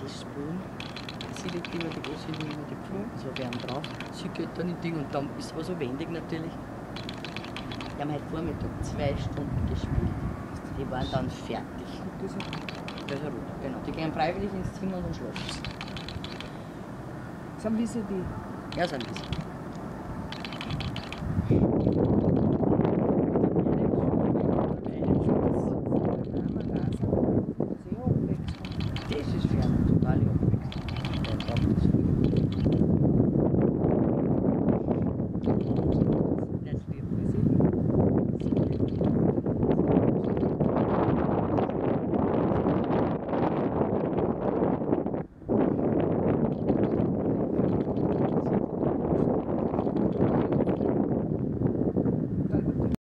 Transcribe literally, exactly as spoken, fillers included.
das Spülen. Sie legt immer die große Hilfe immer die Pflug, so Wärme drauf. Sie geht dann in die Ding und dann ist es aber so wendig natürlich. Wir haben heute Vormittag zwei Stunden gespielt. Die waren dann fertig. Das ist ja Das ist ja rot, genau. Die gehen freiwillig ins Zimmer und dann schlafen sie. Sind Wiese die? Ja, sind das.